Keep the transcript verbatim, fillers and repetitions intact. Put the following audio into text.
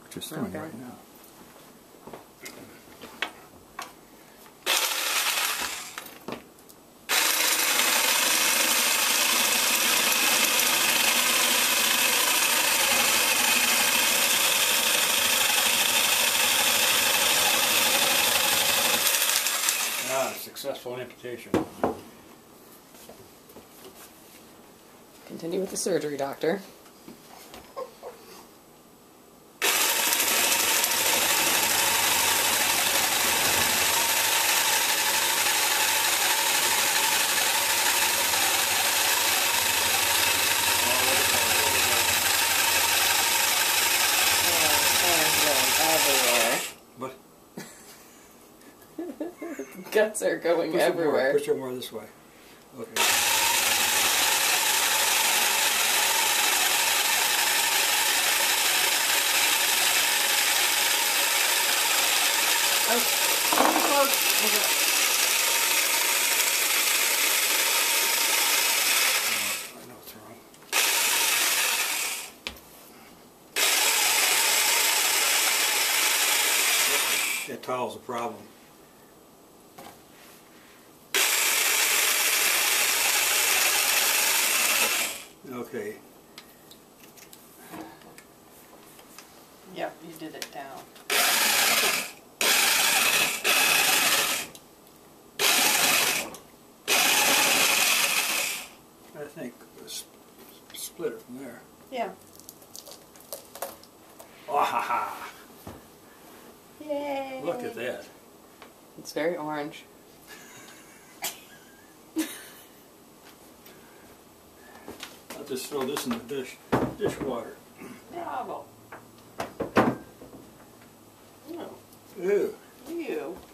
which it's doing Okay. right now. Ah, successful amputation. Continue with the surgery, doctor. What? Guts are going Push it everywhere. more. Push it more this way. Okay. Oh, too close. Okay. I know it's wrong. That towel's a problem. Okay. Yep, you did it down. I think s- split it from there. Yeah. Oh, ha, ha. Yay! Look at that. It's very orange. I'll just throw this in the dish, dishwater. Bravo. No. Ew. You.